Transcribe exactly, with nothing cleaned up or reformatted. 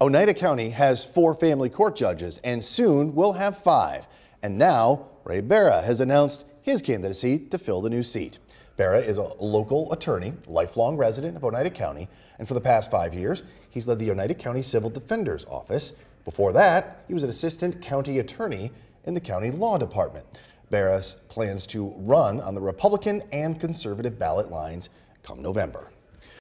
Oneida County has four family court judges and soon will have five. And now Ray Barra has announced his candidacy to fill the new seat. Barra is a local attorney, lifelong resident of Oneida County, and for the past five years, he's led the Oneida County Civil Defender's Office. Before that, he was an assistant county attorney in the county law department. Barra plans to run on the Republican and conservative ballot lines come November.